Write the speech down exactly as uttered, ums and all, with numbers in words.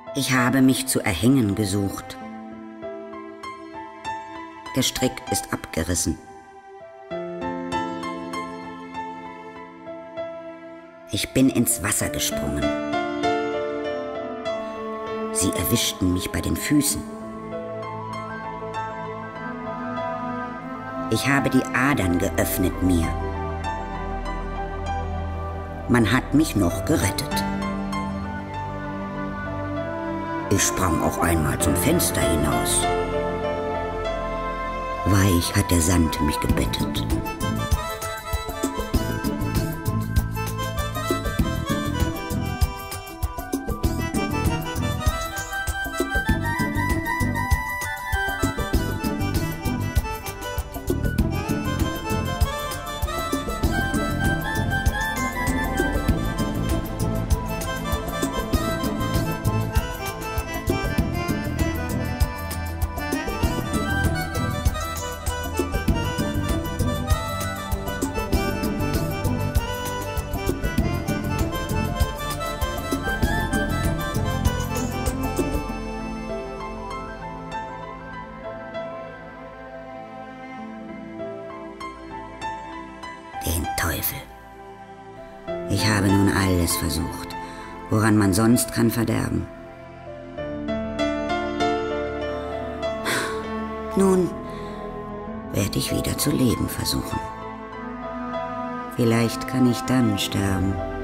Ich habe mich zu erhängen gesucht. Der Strick ist abgerissen. Ich bin ins Wasser gesprungen. Sie erwischten mich bei den Füßen. Ich habe die Adern geöffnet mir. Man hat mich noch gerettet. Ich sprang auch einmal zum Fenster hinaus. Weich hat der Sand mich gebettet. Den Teufel. Ich habe nun alles versucht, woran man sonst kann verderben. Nun werde ich wieder zu leben versuchen. Vielleicht kann ich dann sterben.